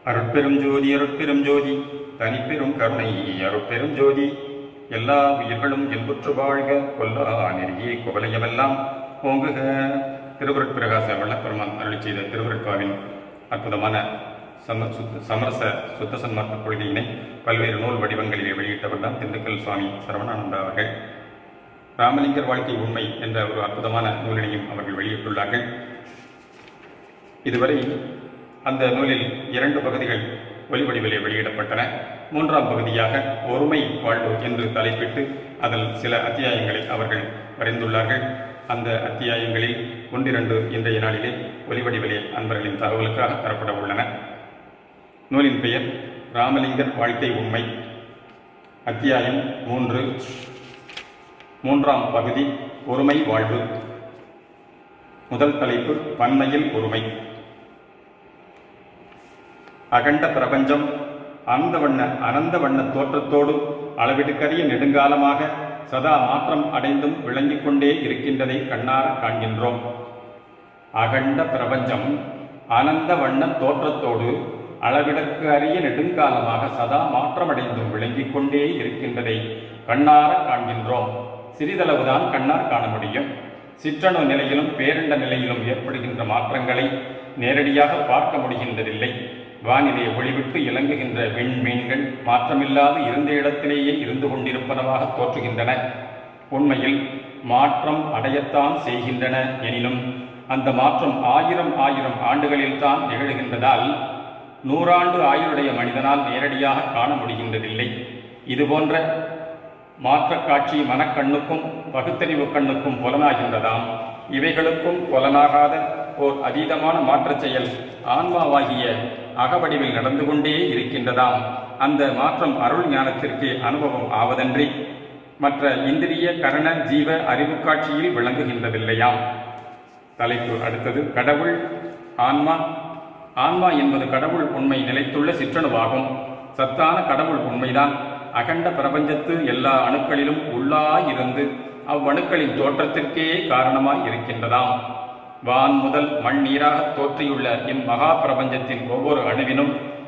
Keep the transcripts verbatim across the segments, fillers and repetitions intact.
அருட்பெரும் ஜோதி அருட்பெரும் ஜோதி தனிப்பெரும் கருணை அருட்பெரும் ஜோதி எல்லா உயிர்களும் இன்புற்று வாழ்க கொல்லா நெறியே குவலையமெல்லாம் ஓங்குக. திருவருட்பிரகாச வல்லப்பெருமான் அருளி செய்த திருவருட்பாவின் அற்புதமான சம சுத்த சமரச சுத்த சன்மார்க்க கொள்கையினை பல்வேறு நூல் வடிவங்களிலே வெளியிட்டவர்தான் திண்டுக்கல் சுவாமி சரவணானந்தா அவர்கள். ராமலிங்கர் வாழ்க்கை உண்மை என்ற ஒரு அற்புதமான நூலினையும் அவர்கள் வெளியிட்டுள்ளார்கள். இதுவரை அந்த நூலில் இரண்டு பகுதிகள் ஒலிவடிவிலே வெளியிடப்பட்டன. மூன்றாம் பகுதியாக ஒருமை வாழ்வு என்று தலைப்பிட்டு அதில் சில அத்தியாயங்களை அவர்கள் வரைந்துள்ளார்கள். அந்த அத்தியாயங்களில் ஒன்றிரண்டு இன்றைய நாளிலே ஒலிவடிவிலே அன்பர்களின் தகவலுக்காக தரப்பட உள்ளன. நூலின் பெயர் ராமலிங்கர் வாழ்க்கை உண்மை. அத்தியாயம் மூன்று, மூன்றாம் பகுதி ஒருமை வாழ்வு. முதல் தலைப்பு பன்மையில் ஒருமை. அகண்ட பிரபஞ்சம் அந்த வண்ண அனந்த வண்ண தோற்றத்தோடு அளவிடுக்கரிய நெடுங்காலமாக சதா மாற்றம் அடைந்தும் விளங்கிக் கொண்டே இருக்கின்றதை கண்ணார காண்கின்றோம். அகண்ட பிரபஞ்சம் அனந்த வண்ண தோற்றத்தோடு அளவிடற்கு அறிய நெடுங்காலமாக சதா மாற்றமடைந்தும் விளங்கிக் கொண்டே இருக்கின்றதை கண்ணார காண்கின்றோம். சிறிதளவுதான் கண்ணார் காண முடியும். சிற்றணு நிலையிலும் பேரண்ட நிலையிலும் ஏற்படுகின்ற மாற்றங்களை நேரடியாக பார்க்க முடிகின்றதில்லை. வானிலே ஒளிவிட்டு இலங்குகின்ற விண்மீன்கள் மாற்றமில்லாது இருந்த இடத்திலேயே இருந்து கொண்டிருப்பனவாக தோற்றுகின்றன. உண்மையில் மாற்றம் அடையத்தான் செய்கின்றன. எனினும் அந்த மாற்றம் ஆயிரம் ஆயிரம் ஆண்டுகளில்தான் நிகழ்கின்றதால் நூறாண்டு ஆயுளுடைய மனிதனால் நேரடியாக காண முடிகின்றதில்லை. இதுபோன்ற மாற்ற காட்சி மனக்கண்ணுக்கும் பகுத்தறிவு கண்ணுக்கும் புலனாகின்றதாம். இவைகளுக்கும் புலனாகாத ஓர் அதீதமான மாற்றச் செயல் ஆன்மாவாகிய அகவடிவில் நடந்து கொண்டே இருக்கின்றதாம். அந்த மாற்றம் அருள் ஞானத்திற்கு அனுபவம் ஆவதன்றி மற்ற இந்திரிய கரண ஜீவ அறிவு காட்சியில் விளங்குகின்றதில்லையாம். தலைப்பு அடுத்தது கடவுள் ஆன்மா. ஆன்மா என்பது கடவுள் உண்மை நிலைத்துள்ள சிற்றணுவாகும். சத்தான கடவுள் உண்மைதான் அகண்ட பிரபஞ்சத்து எல்லா அணுக்களிலும் உள்ளாயிருந்து அவ்வணுக்களின் தோற்றத்திற்கே காரணமாய் இருக்கின்றதாம். வான் முதல் மண் நீராக தோற்றியுள்ள இம்மகா பிரபஞ்சத்தின் ஒவ்வொரு அணுவினும்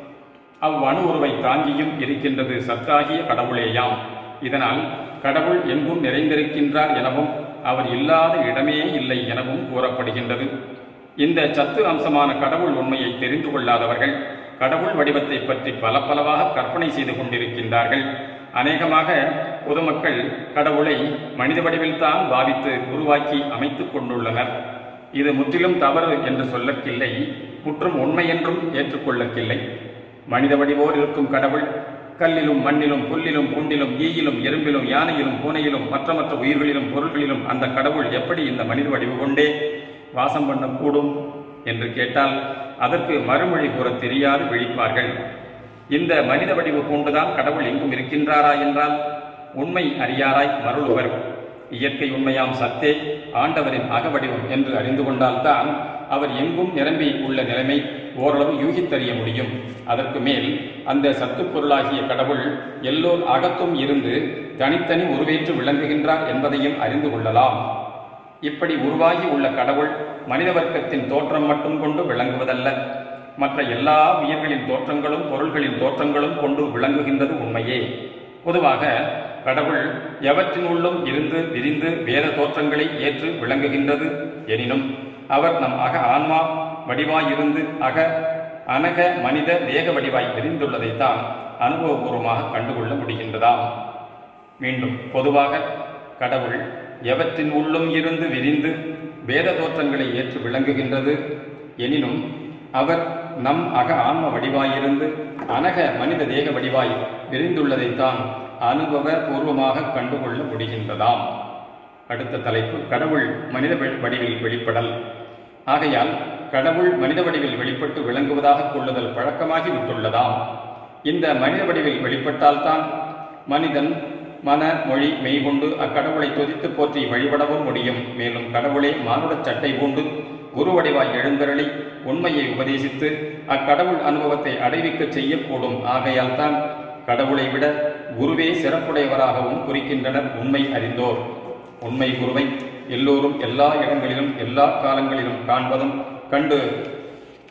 அவ்வணு உருவை தாங்கியும் இருக்கின்றது சத்தாகிய கடவுளேயாம். இதனால் கடவுள் எங்கும் நிறைந்திருக்கின்றார் எனவும் அவர் இல்லாத இடமே இல்லை எனவும் கூறப்படுகின்றது. இந்த சத்து அம்சமான கடவுள் உண்மையை தெரிந்து கொள்ளாதவர்கள் கடவுள் வடிவத்தை பற்றி பல பலவாக கற்பனை செய்து கொண்டிருக்கின்றார்கள். அநேகமாக பொதுமக்கள் கடவுளை மனித வடிவில்தான் பாவித்து உருவாக்கி அமைத்துக் கொண்டுள்ளனர். இது முற்றிலும் தவறு என்று சொல்லக்கில்லை, முற்றும் உண்மை என்றும் ஏற்றுக்கொள்ளக்கில்லை. மனித வடிவோர் இருக்கும் கடவுள் கல்லிலும் மண்ணிலும் புல்லிலும் பூண்டிலும் ஈயிலும் எறும்பிலும் யானையிலும் பூனையிலும் மற்ற மற்ற உயிர்களிலும் பொருள்களிலும் அந்த கடவுள் எப்படி இந்த மனித வடிவு கொண்டே வாசம் பண்ணக்கூடும் என்று கேட்டால் அதற்கு மறுமொழி கூற தெரியாது விழிப்பார்கள். இந்த மனித வடிவு கொண்டுதான் கடவுள் எங்கும் இருக்கின்றாரா என்றால் உண்மை அறியாராய் மருளுவர். இயற்கை உண்மையாம் சத்தே ஆண்டவரின் அகவடிவம் என்று அறிந்து கொண்டால்தான் அவர் எங்கும் நிரம்பி உள்ள நிலைமை ஓரளவு யூகித்தறிய முடியும். அதற்கு மேல் அந்த சத்து பொருளாகிய கடவுள் எல்லோர் அகத்தும் இருந்து தனித்தனி உருவேற்று விளங்குகின்றார் என்பதையும் அறிந்து கொள்ளலாம். இப்படி உருவாகி உள்ள கடவுள் மனித வர்க்கத்தின் தோற்றம் மட்டும் கொண்டு விளங்குவதல்ல, மற்ற எல்லா உயிர்களின் தோற்றங்களும் பொருள்களின் தோற்றங்களும் கொண்டு விளங்குகின்றது உண்மையே. பொதுவாக கடவுள் எவற்றின் உள்ளும் இருந்து விரிந்து வேத தோற்றங்களை ஏற்று விளங்குகின்றது. எனினும் அவர் நம் அக ஆன்மா வடிவாயிருந்து அக அனக மனித தேக வடிவாய் விரிந்துள்ளதைத்தான் அனுபவபூர்வமாக கண்டுகொள்ள முடிகின்றதாம். மீண்டும் பொதுவாக கடவுள் எவற்றின் உள்ளும் இருந்து விரிந்து வேத தோற்றங்களை ஏற்று விளங்குகின்றது. எனினும் அவர் நம் அக ஆன்ம வடிவாயிருந்து அனக மனித தேக வடிவாய் விரிந்துள்ளதைத்தான் அனுபவ பூர்வமாக கண்டுகொள்ள முடிகின்றதாம். அடுத்த தலைப்பு கடவுள் மனித வடிவில் வெளிப்படல். ஆகையால் கடவுள் மனித வடிவில் வெளிப்பட்டு விளங்குவதாக கொள்ளுதல் பழக்கமாகி விட்டுள்ளதாம். இந்த மனித வடிவில் வெளிப்பட்டால்தான் மனிதன் மன மொழி மெய்கொண்டு அக்கடவுளை துதித்து போற்றி வழிபடவும் முடியும். மேலும் கடவுளே மானுடச் சட்டை பூண்டு குருவடிவாய் எழுந்தருளி உண்மையை உபதேசித்து அக்கடவுள் அனுபவத்தை அடைவிக்க செய்யக்கூடும். ஆகையால் தான் கடவுளை விட குருவே சிறப்புடையவராகவும் குறிக்கின்றனர் உண்மை அறிந்தோர். உண்மை குருவை எல்லோரும் எல்லா இடங்களிலும் எல்லா காலங்களிலும் காண்பதும் கண்டு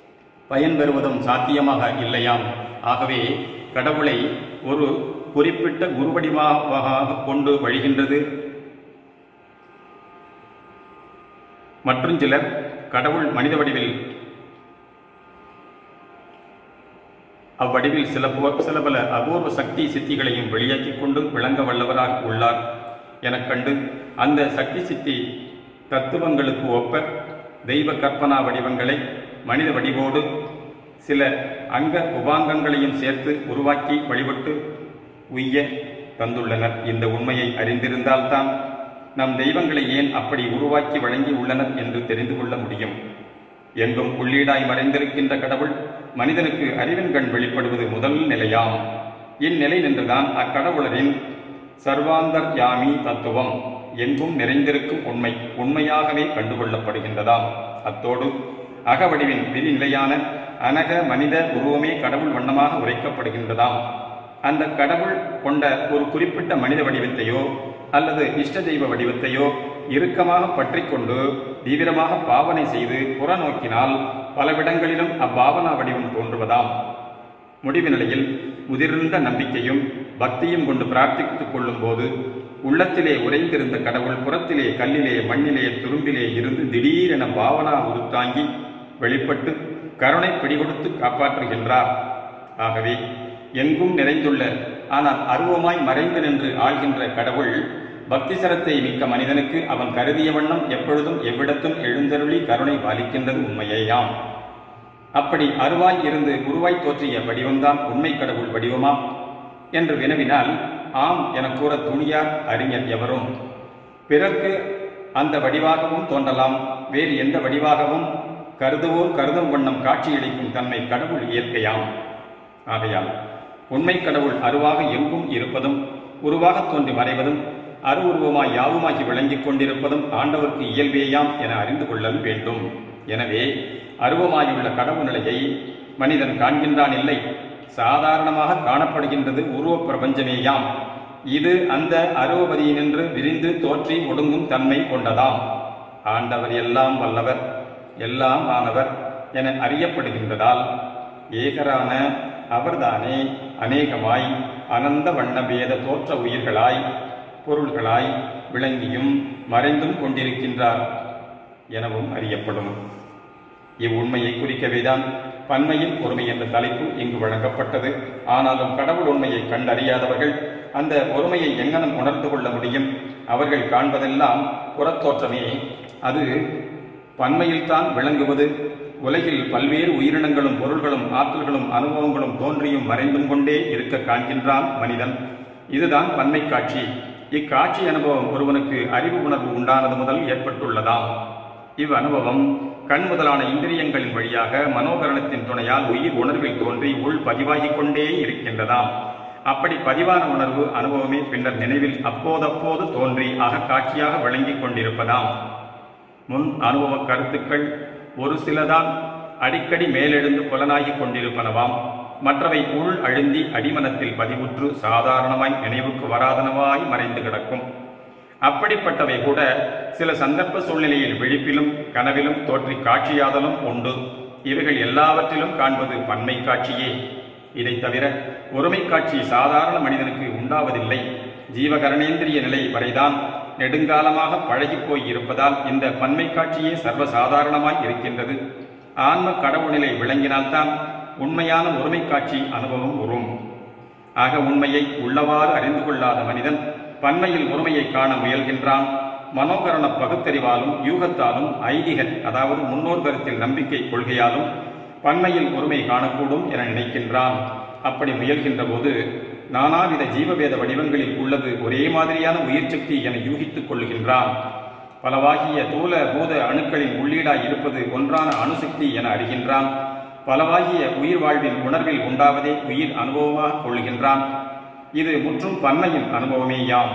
பயன்பெறுவதும் சாத்தியமாக இல்லையாம். ஆகவே கடவுளை ஒரு குறிப்பிட்ட குருவடிவாக கொண்டு வழிகின்றது. மற்றும் சிலர் கடவுள் மனித வடிவில் அவ்வடிவில் சில சில பல அபூர்வ சக்தி சித்திகளையும் வெளியாக்கி கொண்டு விளங்க வல்லவராக உள்ளார் எனக் கண்டு அந்த சக்தி சித்தி தத்துவங்களுக்கு ஒப்ப தெய்வ கற்பனா வடிவங்களை மனித வடிவோடு சில அங்க உபாங்கங்களையும் சேர்த்து உருவாக்கி வழிபட்டு உய்ய தந்துள்ளனர். இந்த உண்மையை அறிந்திருந்தால்தான் நம் தெய்வங்களை ஏன் அப்படி உருவாக்கி வழங்கி உள்ளனர் என்று தெரிந்து கொள்ள முடியும். எங்கும் உள்ளீடாய் மறைந்திருக்கின்ற கடவுள் மனிதனுக்கு அறிவின் கண் வெளிப்படுவது முதல் நிலையாம். இந்நிலை நின்றுதான் அக்கடவுளரின் சர்வாந்தர் யாமி தத்துவம் எங்கும் நிறைந்திருக்கும் உண்மை உண்மையாகவே கண்டுகொள்ளப்படுகின்றதாம். அத்தோடு அகவடிவின் விதிநிலையான அனக மனித உருவமே கடவுள் வண்ணமாக உரைக்கப்படுகின்றதாம். அந்த கடவுள் கொண்ட ஒரு குறிப்பிட்ட மனித வடிவத்தையோ அல்லது இஷ்ட தெய்வ வடிவத்தையோ இறுக்கமாக பற்றி கொண்டு தீவிரமாக பாவனை செய்து புறநோக்கினால் பலவிடங்களிலும் அப்பாவனா வடிவம் தோன்றுவதாம். முடிவு நிலையில் முதிர்ந்த நம்பிக்கையும் பக்தியும் கொண்டு பிரார்த்தித்துக் கொள்ளும் போது உள்ளத்திலே உறைந்திருந்த கடவுள் புறத்திலே கல்லிலே மண்ணிலே துரும்பிலே இருந்து திடீரென பாவனா உருத்தாங்கி வெளிப்பட்டு கருணை பிடிகொடுத்து காப்பாற்றுகின்றார். ஆகவே எங்கும் நிறைந்துள்ள ஆனால் அருவமாய் மறைந்து நின்று ஆள்கின்ற கடவுள் பக்தி சரத்தை மிக்க மனிதனுக்கு அவன் கருதிய வண்ணம் எப்பொழுதும் எவ்விடத்தும் எழுந்தருளி கருணை பாலிக்கின்றது உண்மையேயாம். அப்படி அருவாய் இருந்து குருவாய் தோற்றிய வடிவம்தான் உண்மை கடவுள் வடிவமா என்று வினவினால் ஆம் என கூற துணியார் அறிஞர் எவரும். பிறர்க்கு அந்த வடிவாகவும் தோன்றலாம், வேறு எந்த வடிவாகவும் கருதுவோர் கருதும் வண்ணம் காட்சியளிக்கும் தன்மை கடவுள் இயற்கையாம். ஆகையால் உண்மை கடவுள் அருவாக எங்கும் இருப்பதும் உருவாக தோன்றி மறைவதும் அரு உருவமாய் யாவுமாகி விளங்கிக் கொண்டிருப்பதும் ஆண்டவர்க்கு இயல்பேயாம் என அறிந்து கொள்ளல் வேண்டும். எனவே அருவமாயுள்ள கடவுள் நிலையை மனிதன் காண்கின்றான் இல்லை, சாதாரணமாக காணப்படுகின்றது உருவ பிரபஞ்சமேயாம். இது அந்த அருவபதியினின்று விரிந்து தோற்றி ஒடுங்கும் தன்மை கொண்டதாம். ஆண்டவர் எல்லாம் வல்லவர் எல்லாம் ஆனவர் என அறியப்படுகின்றதால் ஏகரான அவர்தானே அநேகமாய் அனந்த வண்ண பேத தோற்ற உயிர்களாய் பொருள்களாய் விளங்கியும் மறைந்தும் கொண்டிருக்கின்றார் எனவும் அறியப்படும். இவ்வுண்மையை குறிக்கவேதான் பன்மையின் ஒருமை என்ற தலைப்பு இங்கு வழங்கப்பட்டது. ஆனாலும் கடவுள் உண்மையை கண்டறியாதவர்கள் அந்த ஒருமையை எங்கனம் உணர்ந்து கொள்ள முடியும்? அவர்கள் காண்பதெல்லாம் புறத்தோற்றமே, அது பன்மையில்தான் விளங்குவது. உலகில் பல்வேறு உயிரினங்களும் பொருள்களும் ஆற்றல்களும் அனுபவங்களும் தோன்றியும் மறைந்தும் கொண்டே இருக்க காண்கின்றான் மனிதன். இதுதான் பன்மை காட்சி. இக்காட்சி அனுபவம் ஒருவனுக்கு அறிவு உணர்வு உண்டானது முதல் ஏற்பட்டுள்ளதாம். இவ் அனுபவம் கண் முதலான இந்திரியங்களின் வழியாக மனோகரணத்தின் துணையால் உயிர் உணர்வில் தோன்றி உள் பதிவாகிக் கொண்டே இருக்கின்றதாம். அப்படி பதிவான உணர்வு அனுபவமே பின்னர் நினைவில் அப்போதப்போது தோன்றி அகக்காட்சியாக விளங்கிக் கொண்டிருப்பதாம். முன் அனுபவ கருத்துக்கள் ஒரு சிலதான் அடிக்கடி மேலெழுந்து புலனாகிக் கொண்டிருப்பனவாம். மற்றவை உள் அழுந்தி அடிமனத்தில் பதிவுற்று சாதாரணமாய் நினைவுக்கு வராதனவாய் மறைந்து கிடக்கும். அப்படிப்பட்டவை கூட சில சந்தர்ப்ப சூழ்நிலையில் விழிப்பிலும் கனவிலும் தோற்றி காட்சியாதலும் உண்டு. இவைகள் எல்லாவற்றிலும் காண்பது பன்மை காட்சியே. இதை தவிர ஒருமை காட்சி சாதாரண மனிதனுக்கு உண்டாவதில்லை. ஜீவகரணேந்திரிய நிலை வரைதான் நெடுங்காலமாக பழகிப்போய் இருப்பதால் இந்த பன்மை காட்சியே சர்வசாதாரணமாய் இருக்கின்றது. ஆன்ம கடவுள் நிலை விளங்கினால்தான் உண்மையான ஒருமை காட்சி அனுபவம் உறும். ஆக உண்மையை உள்ளவாறு அறிந்து கொள்ளாத மனிதன் பன்மையில் ஒருமையை காண முயல்கின்றான். மனோகரண பகுத்தறிவாலும் யூகத்தாலும் ஐதிக அதாவது முன்னோர் கருத்தில் நம்பிக்கை கொள்கையாலும் பன்மையில் ஒருமை காணக்கூடும் என நினைக்கின்றான். அப்படி முயல்கின்ற போது நானாவித ஜீவவேத வடிவங்களில் உள்ளது ஒரே மாதிரியான உயிர் சக்தி என யூகித்துக் கொள்ளுகின்றான். பலவாகிய தூல பூத அணுக்களின் உள்ளீடாய் இருப்பது ஒன்றான அணுசக்தி என அறிகின்றான். பலவாகிய உயிர் வாழ்வின் உணர்வில் உண்டாவதே உயிர் அனுபவமாக கொள்ளுகின்றான். இது முற்றும் பன்மையின் அனுபவமேயாம்.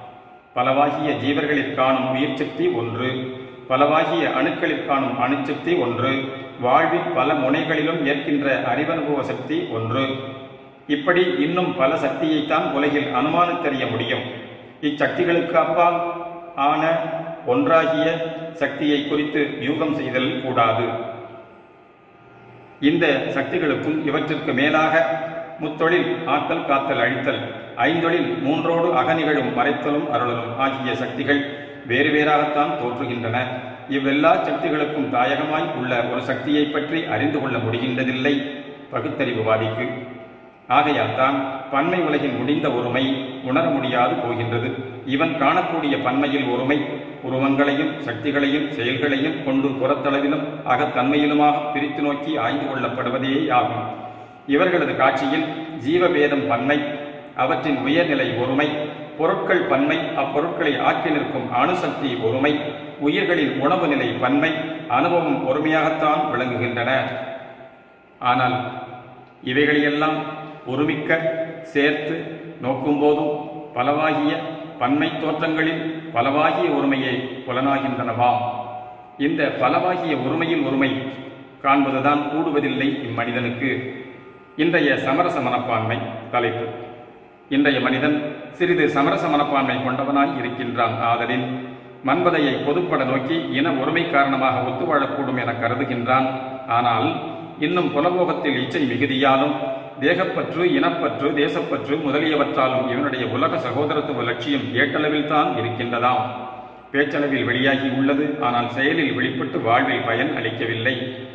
பலவாகிய ஜீவர்களில் காணும் உயிர் சக்தி ஒன்று, பலவாகிய அணுக்களில் காணும் அணுசக்தி ஒன்று, வாழ்வின் பல முனைகளிலும் ஏற்கின்ற அறிவனுபவ சக்தி ஒன்று. இப்படி இன்னும் பல சக்தியைத்தான் உலகில் அனுமானித்தறிய முடியும். இச்சக்திகளுக்கு அப்பால் ஆன ஒன்றாகிய சக்தியை குறித்து யூகம் செய்தல் கூடாது. இந்த சக்திகளுக்கும் இவற்றிற்கு மேலாக முத்தொழில் ஆக்கல் காத்தல் அழித்தல், ஐந்தொழில் மூன்றோடு அகநிகழும் மறைத்தலும் அருளலும் ஆகிய சக்திகள் வேறு வேறாகத்தான் தோற்றுகின்றன. இவ்வெல்லா சக்திகளுக்கும் தாயகமாய் உள்ள ஒரு சக்தியை பற்றி அறிந்து கொள்ள முடிகின்றதில்லை பகுத்தறிவுவாதிக்கு. ஆகையால் தான் பன்மை உலகின் முடிந்த ஒருமை உணர முடியாது போகின்றது. இவன் காணக்கூடிய பன்மையில் ஒருமை உருவங்களையும் சக்திகளையும் செயல்களையும் கொண்டு புறத்தளவிலும் அகத்தன்மையிலுமாக பிரித்து நோக்கி ஆய்ந்து கொள்ளப்படுவதேயாகும். இவர்களது காட்சியில் ஜீவபேதம் பன்மை, அவற்றின் உயர்நிலை ஒருமை, பொருட்கள் பன்மை, அப்பொருட்களை ஆக்கி நிற்கும் அணுசக்தி ஒருமை, உயிர்களின் உணவு நிலை பன்மை, அனுபவம் ஒருமையாகத்தான் விளங்குகின்றன. ஆனால் இவைகளையெல்லாம் ஒருமிக்க சேர்த்து நோக்கும்போதும் பலவாகிய பன்மை தோற்றங்களில் பலவாகிய ஒருமையை புலனாகின்றனவாம். இந்த பலவாகிய ஒருமையில் ஒருமை காண்பதுதான் கூடுவதில்லை இம்மனிதனுக்கு. இன்றைய சமரச மனப்பான்மை தலைப்பு. இன்றைய மனிதன் சிறிது சமரச மனப்பான்மை கொண்டவனாய் இருக்கின்றான். ஆதலின் மன்பதையை பொதுப்பட நோக்கி இன ஒருமை காரணமாக ஒத்துவாழக்கூடும் என கருதுகின்றான். ஆனால் இன்னும் புலபோகத்தில் இச்சை மிகுதியாலும் தேகப்பற்று, இனப்பற்று, தேசப்பற்று முதலியவற்றாலும் இவனுடைய உலக சகோதரத்துவ லட்சியம் ஏட்டளவில் தான் இருக்கின்றதாம். பேச்சளவில் வெளியாகி உள்ளது, ஆனால் செயலில் வெளிப்பட்டு வாழ்வில் பயன் அளிக்கவில்லை.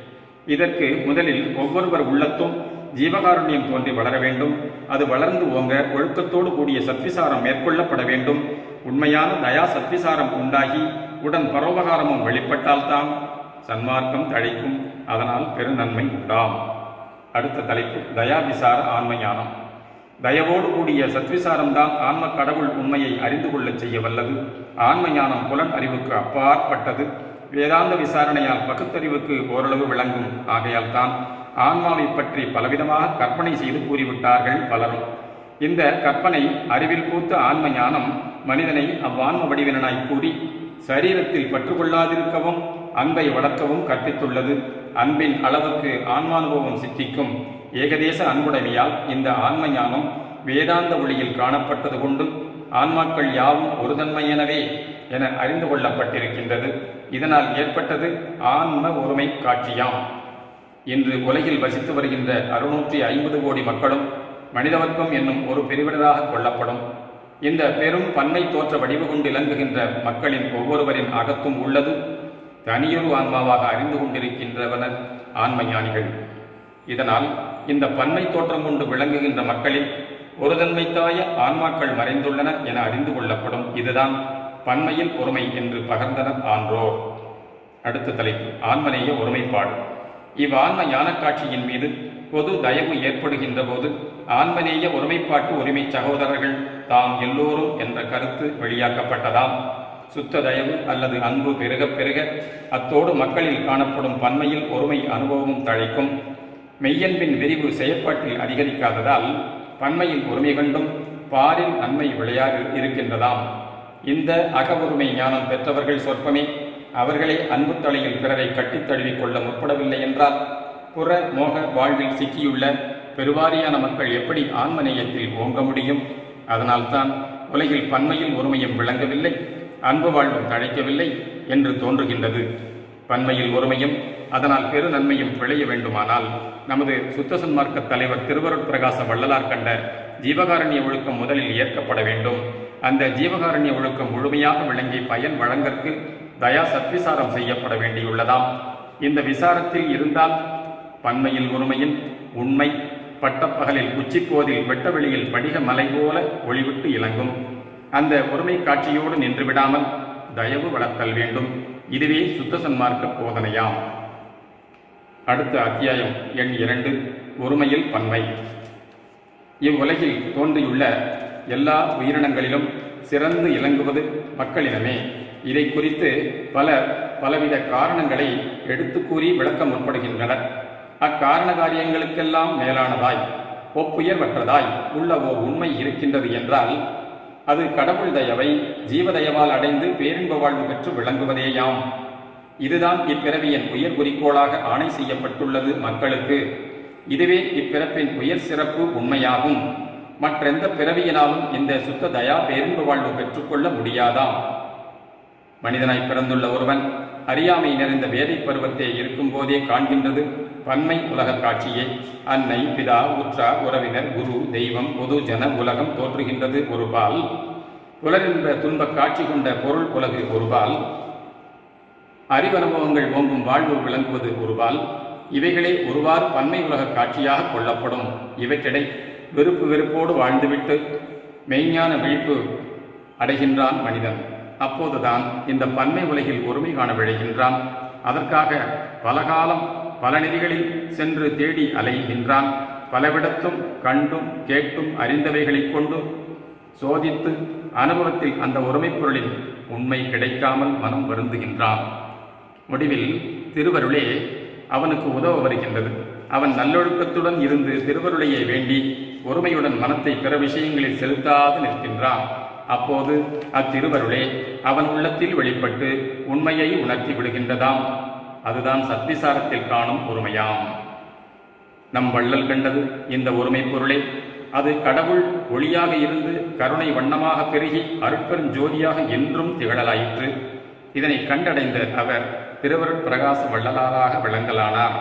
இதற்கு முதலில் ஒவ்வொருவர் உள்ளத்தும் ஜீவகாருண்யம் தோன்றி வளர வேண்டும். அது வளர்ந்து ஓங்க ஒழுக்கத்தோடு கூடிய சத்விசாரம் மேற்கொள்ளப்பட வேண்டும். உண்மையான தயா சத்விசாரம் உண்டாகி உடன் பரோபகாரமும் வெளிப்பட்டால்தான் சன்மார்க்கம் தழைக்கும். அதனால் பெருநன்மை உண்டாம். அடுத்த தலைப்பு தயாவிசார ஆன்மஞானம். தயவோடு கூடிய சத்விசாரம்தான் ஆன்ம கடவுள் உண்மையை அறிந்து கொள்ள செய்ய வல்லது. ஆன்மஞானம் புலன் அறிவுக்கு அப்பாற்பட்டது. வேதாந்த விசாரணையால் பகுத்தறிவுக்கு ஓரளவு விளங்கும். ஆகையால் தான் ஆன்மாவை பற்றி பலவிதமாக கற்பனை செய்து கூறிவிட்டார்கள் பலரும். இந்த கற்பனை அறிவில் பூத்த ஆன்ம ஞானம் மனிதனை அவ்வான்ம வடிவினனாய் கூறி சரீரத்தில் பற்றுக்கொள்ளாதிருக்கவும் அன்பை வளர்க்கவும் கற்பித்துள்ளது. அன்பின் அளவுக்கு ஆன்மானுபவம் சித்திக்கும். ஏகதேச அன்புடைமையால் இந்த ஆன்ம ஞானம் வேதாந்த ஒளியில் காணப்பட்டது கொண்டு ஆன்மாக்கள் யாவும் ஒரு தன்மையெனவே என அறிந்து கொள்ளப்பட்டிருக்கின்றது. இதனால் ஏற்பட்டது ஆன்ம ஒருமை காட்சியாம். இன்று உலகில் வசித்து வருகின்ற அறுநூற்றி ஐம்பது கோடி மக்களும் மனிதவர்க்கம் என்னும் ஒரு பிரிவினராக கொள்ளப்படும். இந்த பெரும் பன்மை தோற்ற வடிவு கொண்டு இலங்குகின்ற மக்களின் ஒவ்வொருவரின் அகத்தும் உள்ளது தனியொரு ஆன்மாவாக அறிந்து கொண்டிருக்கின்றவனர் ஆன்ம ஞானிகள். இதனால் இந்த பன்மை தோற்றம் கொண்டு விளங்குகின்ற மக்களில் ஒரு தன்மைத்தாய ஆன்மாக்கள் மறைந்துள்ளன என அறிந்து கொள்ளப்படும். இதுதான் பன்மையில் ஒருமை என்று பகர்ந்தனர் ஆன்றோர். அடுத்த தலைப்பு ஆன்மநேய ஒருமைப்பாடு. இவ்வான்ம ஞான காட்சியின் மீது பொது தயவு ஏற்படுகின்ற போது ஆன்மநேய ஒருமைப்பாட்டு உரிமை சகோதரர்கள் தாம் எல்லோரும் என்ற கருத்து வெளியாக்கப்பட்டதாம். சுத்த தயவு அல்லது அன்பு பெருக பெருக அத்தோடு மக்களில் காணப்படும் பன்மையில் ஒருமை அனுபவமும் தழைக்கும். மெய்யன்பின் விரிவு செயற்பாட்டில் அதிகரிக்காததால் பன்மையில் ஒருமை கண்டும் பாரில் நன்மை விளையாது இருக்கின்றதாம். இந்த அக ஒருமை ஞானம் பெற்றவர்கள் சொற்பமே. அவர்களே அன்பு தலையில் பிறரை கட்டித் தழுவிக் கொள்ள முற்படவில்லை என்றால் புற மோக வாழ்வில் சிக்கியுள்ள பெருவாரியான மக்கள் எப்படி ஆன்மநேயத்தில் ஓங்க முடியும்? அதனால்தான் உலகில் பன்மையில் ஒருமையும் விளங்கவில்லை, அன்பு வாழ்வும் தழைக்கவில்லை என்று தோன்றுகின்றது. பன்மையில் ஒருமையும் அதனால் பெரு நன்மையும் விளைய வேண்டுமானால் நமது சுத்த சன்மார்க்க தலைவர் திருவருட்பிரகாச வள்ளலார் கண்ட ஜீவகாரண்ய ஒழுக்கம் முதலில் ஏற்கப்பட வேண்டும். அந்த ஜீவகாரண்ய ஒழுக்கம் முழுமையாக விளங்கி பயன் வழங்கற்கு தயா சத்விசாரம் செய்யப்பட வேண்டியுள்ளதாம். இந்த விசாரத்தில் இருந்தால் பன்மையில் ஒருமையின் உண்மை பட்டப்பகலில் உச்சிப்போதில் வெட்டவெளியில் படிக மலை போல ஒளிவிட்டு இலங்கும். அந்த ஒருமை காட்சியோடு நின்று விடாமல் தயவு வளர்த்தல் வேண்டும். இதுவே சுத்த சன்மார்க்க போதனையாம். அடுத்த அத்தியாயம் எண் இரண்டு ஒருமையில் பன்மை. இவ்வுலகில் தோன்றியுள்ள எல்லா உயிரினங்களிலும் சிறந்து இலங்குவது மக்களினமே. இதை குறித்து பல பலவித காரணங்களை எடுத்து கூறி விளக்க முற்படுகின்றனர். அக்காரண காரியங்களுக்கெல்லாம் மேலானதாய் ஒப்புயர்வற்றதாய் உள்ள ஓர் உண்மை இருக்கின்றது என்றால் அது கடவுள் தயவை ஜீவதயவால் அடைந்து பேரின்ப வாழ்வு பெற்று விளங்குவதேயாம். இதுதான் இப்பிறவியின் உயர் குறிக்கோளாக ஆணை செய்யப்பட்டுள்ளது மக்களுக்கு. இதுவே இப்பிறப்பின் உயர் சிறப்பு உண்மையாகும். மற்றெந்த பிறவியினாலும் இந்த சுத்த தயா பேரின்ப வாழ்வு பெற்றுக்கொள்ள முடியாதாம். மனிதனாய் பிறந்துள்ள ஒருவன் அறியாமை நிறைந்த வேதை பருவத்தே இருக்கும் போதே காண்கின்றது பன்மை உலக காட்சியே. அன்னை, பிதா, உற்றார், உறவினர், குரு, தெய்வம், பொது ஜன உலகம் தோற்றுகின்றது ஒருபால். புலரின்ப துன்ப காட்சி கொண்ட பொருள் உலகு ஒருபால். அறிவனுபவங்கள் ஓங்கும் வாழ்வு விளங்குவது ஒருபால். இவைகளே ஒருவாறு பன்மை உலக காட்சியாக கொள்ளப்படும். இவற்றிடை வெறுப்பு வெறுப்போடு வாழ்ந்துவிட்டு மெய்ஞான விழிப்பு அடைகின்றான் மனிதன். அப்போதுதான் இந்த பன்மை உலகில் ஒருமை காண விழைகின்றான். அதற்காக பல காலம் பல நெறிகளில் சென்று தேடி அலைகின்றான். பலவிடத்தும் கண்டும் கேட்டும் அறிந்தவைகளை கொண்டு சோதித்து அனுபவத்தில் அந்த ஒருமை பொருளின் உண்மை கிடைக்காமல் மனம் வருந்துகின்றான். முடிவில் திருவருளே அவனுக்கு உதவ வருகின்றது. அவன் நல்லொழுக்கத்துடன் இருந்து திருவருளையை வேண்டி ஒருமையுடன் மனத்தை பிற விஷயங்களில் செலுத்தாது நிற்கின்றான். அப்போது அத்திருவருளே அவன் உள்ளத்தில் வெளிப்பட்டு உண்மையை உணர்த்தி விடுகின்றதாம். அதுதான் சத்விசாரத்தில் காணும் ஒருமையாம். நம் வள்ளல் கண்டது இந்த ஒருமை பொருளே. அது கடவுள் ஒளியாக இருந்து கருணை வண்ணமாக பெருகி அருட்பெரும் ஜோதியாக என்றும் திகழலாயிற்று. இதனை கண்டடைந்த அவர் திருவருட் பிரகாச வள்ளலாராக விளங்கலானார்.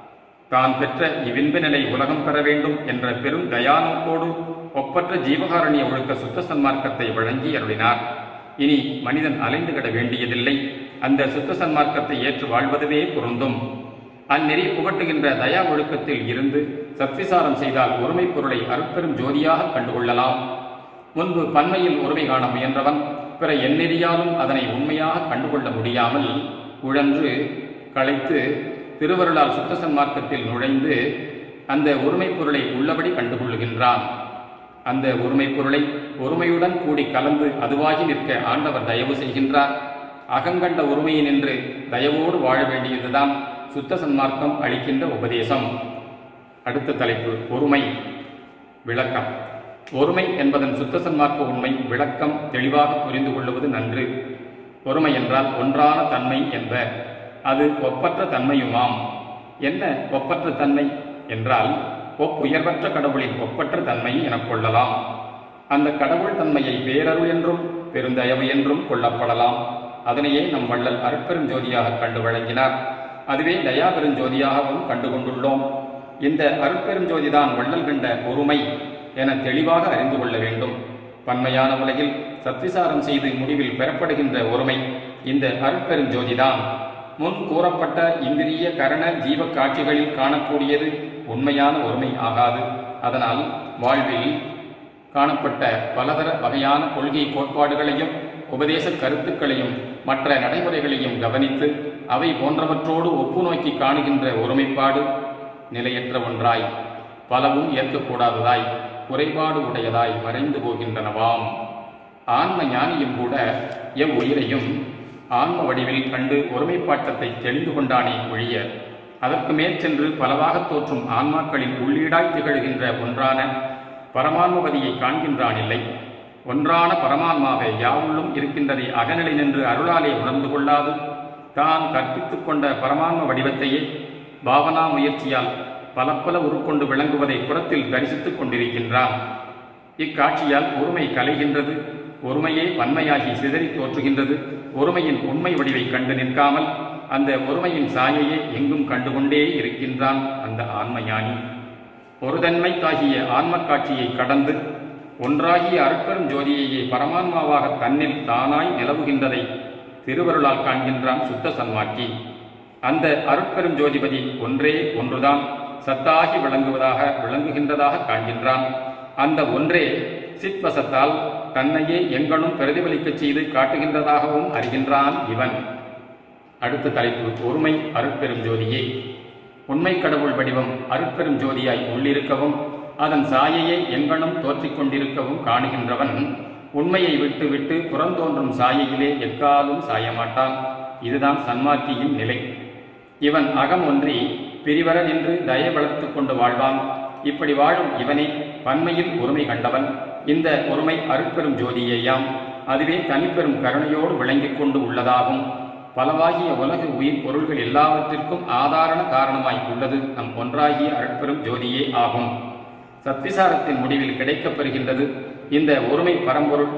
தான் பெற்ற இவ்வின்ப நிலை உலகம் பெற வேண்டும் என்ற பெரும் தயானோக்கோடு ஒப்பற்ற ஜீவகாரணிய ஒழுக்க சுத்த சன்மார்க்கத்தை வழங்கி அருளினார். இனி மனிதன் அலைந்து கிட வேண்டியதில்லை. அந்த சுத்த சன்மார்க்கத்தை ஏற்று வாழ்வதுவே பொருந்தும். அந்நெறி புகட்டுகின்ற தயா ஒழுக்கத்தில் இருந்து சத்விசாரம் செய்தால் ஒருமை பொருளை அருட்பெரும் ஜோதியாக கண்டுகொள்ளலாம். முன்பு பன்மையில் ஒருமை காண முயன்றவன் பிற எந்நெறியாலும் அதனை உண்மையாக கண்டுகொள்ள முடியாமல் உழன்று களைத்து திருவருளால் சுத்த சன்மார்க்கத்தில் நுழைந்து அந்த ஒருமை பொருளை உள்ளபடி கண்டுகொள்ளுகின்றான். அந்த ஒருமை பொருளை ஒருமையுடன் கூடி கலந்து அதுவாகி நிற்க ஆண்டவர் தயவு செய்கின்றார். அகங்கண்ட ஒருமையை நின்று தயவோடு வாழ வேண்டியதுதான் சுத்த சன்மார்க்கம் அளிக்கின்ற உபதேசம். அடுத்த தலைப்பு ஒருமை விளக்கம். ஒருமை என்பதன் சுத்த சன்மார்க்க உண்மை விளக்கம் தெளிவாக புரிந்து கொள்வது நன்று. ஒருமை என்றால் ஒன்றான தன்மை என்ப. அது ஒப்பற்ற தன்மையுமாம். என்ன ஒப்பற்ற தன்மை என்றால் ஒப்புயர்வற்ற கடவுளின் ஒப்பற்ற தன்மை எனக் கொள்ளலாம். அந்த கடவுள் தன்மையை பேரருள் என்றும் பெருந்தயவு என்றும் கொள்ளப்படலாம். அதனையே நம் வள்ளல் அருட்பெரும் ஜோதியாக கண்டு வழங்கினார். அதுவே தயா பெருஞ்சோதியாகவும் கண்டுகொண்டுள்ளோம். இந்த அருட்பெரும் ஜோதிதான் வள்ளல் கண்ட ஒருமை என தெளிவாக அறிந்து கொள்ள வேண்டும். பன்மையான உலகில் சத்விசாரம் செய்து முடிவில் பெறப்படுகின்ற ஒருமை இந்த அருட்பெரும் ஜோதிதான். முன் கூறப்பட்ட இந்திரிய கரண ஜீவ காட்சிகளில் காணக்கூடியது உண்மையான ஒருமை ஆகாது. அதனால் வாழ்வில் காணப்பட்ட பலதர வகையான கொள்கை கோட்பாடுகளையும் உபதேச கருத்துக்களையும் மற்ற நடைமுறைகளையும் கவனித்து அவை போன்றவற்றோடு ஒப்பு நோக்கி காணுகின்ற ஒருமைப்பாடு நிலையற்ற ஒன்றாய் பலவும் ஏற்கக்கூடாததாய் குறைபாடு உடையதாய் மறைந்து போகின்றனவாம். ஆன்ம ஞானியும் கூட எவ் உயிரையும் ஆன்ம வடிவில் கண்டு ஒருமைப்பாட்டத்தை தெளிந்து கொண்டானே ஒழிய அதற்கு மேற்சென்று பலவாக தோற்றும் ஆன்மாக்களின் உள்ளீடாய் திகழ்கின்ற ஒன்றான பரமான்மவதியை காண்கின்றான் இல்லை. ஒன்றான பரமான்மாவை யாவுள்ளும் இருக்கின்றதை அகநிலை நின்று அருளாலே உணர்ந்து கொள்ளாது தான் கற்பித்துக் கொண்ட பரமான்ம வடிவத்தையே பாவனா முயற்சியால் பல பல உருக்கொண்டு விளங்குவதை புறத்தில் தரிசித்துக் கொண்டிருக்கின்றான். இக்காட்சியால் ஒருமை கலைகின்றது. ஒருமையே பன்மையாகி சிதறி தோற்றுகின்றது. ஒருமையின் உண்மை வடிவை கண்டு நிற்காமல் அந்த ஒருமையின் சாயையே எங்கும் கண்டுகொண்டே இருக்கின்றான் அந்த ஆன்மஞானி. ஒரு தன்மைக்காகிய ஆன்ம காட்சியை கடந்து ஒன்றாகிய அருட்பெரும் ஜோதியையே பரமான்மாவாக தன்னில் தானாய் நிலவுகின்றதை திருவருளால் காண்கின்றான் சுத்த சன்மார்க்கி. அந்த அருட்பெரும் ஜோதிபதி ஒன்றே ஒன்றுதான் சத்தாகி விளங்குவதாக விளங்குகின்றதாக காண்கின்றான். அந்த ஒன்றே சித்வசத்தால் தன்னையே எங்கனும் பிரதிபலிக்கச் செய்து காட்டுகின்றதாகவும் அறிகின்றான் இவன். அடுத்த தலைப்பு ஒருமை அருட்பெரும் ஜோதியே. உண்மை கடவுள் வடிவம் அருட்பெரும் ஜோதியாய் உள்ளிருக்கவும் அதன் சாயையே எங்கனும் தோற்றிக் கொண்டிருக்கவும் காணுகின்றவன் உண்மையை விட்டு விட்டு புறந்தோன்றும் சாயையிலே எக்காலும் சாயமாட்டான். இதுதான் சன்மார்க்கியின் நிலை. இவன் அகம் ஒன்றி பிரிவர நின்று தய வளர்த்து கொண்டு வாழ்வான். இப்படி வாழும் இவனே பன்மையில் ஒருமை கண்டவன். இந்த ஒருமை அருட்பெரும் ஜோதியேயாம். அதுவே தனிப்பெரும் கருணையோடு விளங்கிக் கொண்டு உள்ளதாகும். பலவாகிய உலக உயிர் பொருள்கள் எல்லாவற்றிற்கும் ஆதாரண காரணமாய் உள்ளது நம் ஒன்றாகிய அருட்பெரும் ஜோதியே ஆகும். சத்விசாரத்தின் முடிவில் கிடைக்கப் பெறுகின்றது இந்த ஒருமை பரம்பொருள்.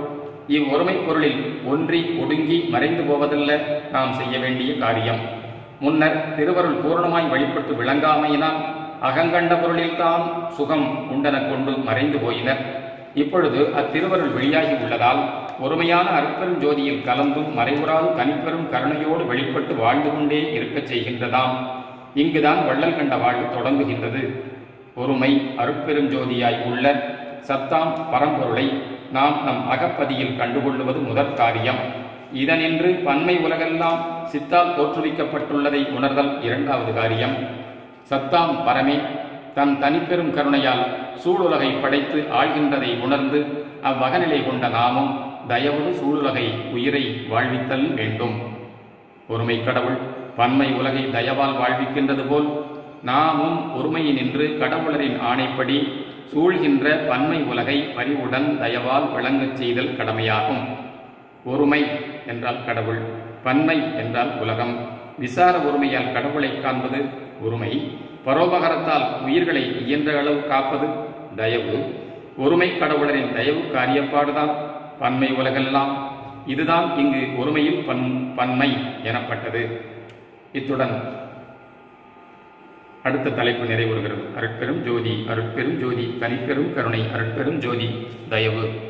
இவ்வொருமை பொருளில் ஒன்றி ஒடுங்கி மறைந்து போவதல்ல நாம் செய்ய வேண்டிய காரியம். முன்னர் திருவருள் பூரணமாய் வழிபட்டு விளங்காமையினால் அகங்கண்ட பொருளில்தான் சுகம் உண்டன கொண்டு மறைந்து போயினர். இப்பொழுது அத்திருவருள் வெளியாகி உள்ளதால் ஒருமையான அருட்பெரும் ஜோதியில் கலந்தும் மறைவுறாது தனிப்பெரும் கருணையோடு வெளிப்பட்டு வாழ்ந்து கொண்டே இருக்கச் செய்கின்றதாம். இங்குதான் வள்ளல் கண்ட வாழ்வு தொடங்குகின்றது. ஒருமை அருட்பெரும் ஜோதியாய் உள்ள சத்தாம் பரம்பொருளை நாம் நம் அகப்பதியில் கண்டுகொள்வது முதற் காரியம். இதனின்று பன்மை உலகெல்லாம் சித்தால் தோற்றுவிக்கப்பட்டுள்ளதை உணர்தல் இரண்டாவது காரியம். சத்தாம் பரமே தன் தனிப்பெரும் கருணையால் சூழுலகை படைத்து ஆழ்கின்றதை உணர்ந்து அவ்வகநிலை கொண்ட நாமும் தயவோடு சூழுலகை உயிரை வாழ்வித்தல் வேண்டும். ஒருமை கடவுள் பன்மை உலகை தயவால் வாழ்விக்கின்றது போல் நாமும் ஒருமையினின்று கடவுளரின் ஆணைப்படி சூழ்கின்ற பன்மை உலகை பரிவுடன் தயவால் விளங்கச் செய்தல் கடமையாகும். ஒருமை என்றால் கடவுள், பன்மை என்றால் உலகம். விசார ஒருமையால் கடவுளை காண்பது ஒருமை, பரோபகரத்தால் உயிர்களை இயன்ற அளவு காப்பது தயவு. ஒருமை கடவுளரின் தயவு காரியப்பாடுதான் பன்மை உலகெல்லாம். இதுதான் இங்கு ஒருமையில் பன் பன்மை எனப்பட்டது. இத்துடன் அடுத்த தலைப்பு நிறைவுறுகிறது. அருட்பெரும் ஜோதி, அருட்பெரும் ஜோதி, தனிப்பெரும் கருணை, அருட்பெரும் ஜோதி, தயவு.